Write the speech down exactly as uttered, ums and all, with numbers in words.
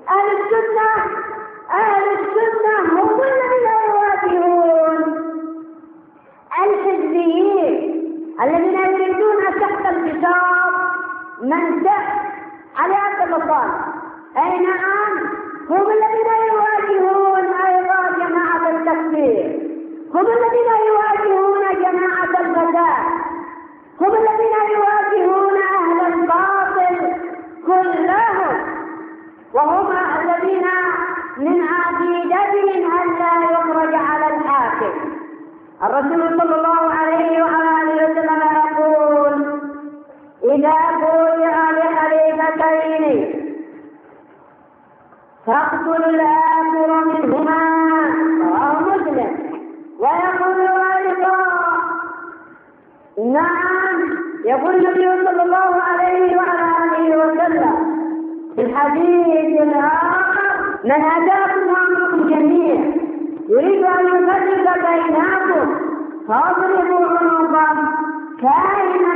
أهل السنة أهل السنة هم الذين يواجهون الحزبيين الذين يريدون تحت انتصار من دق على هذا البطال. أي نعم، هم الذين يواجهون أيضا جماعة التكفير، هم الذين يواجهون جماعة الفساد، هم الذين يواجهون أهل الباطل كلهم، وهم الذين من عقيدتهم أن لا يخرج على الحاكم. الرسول صلى الله عليه وعلى آله وسلم يقول: إذا بويع لخليفتين فاقتل الآخر منهما، رواه مسلم. ويقول أيضا: نعم، يقول النبي صلى الله عليه وعلى آله وسلم في الحديث الآخر: من أتاكم عنكم جميع يريد أن يفرق بينكم فاضربوا عنقه كائنا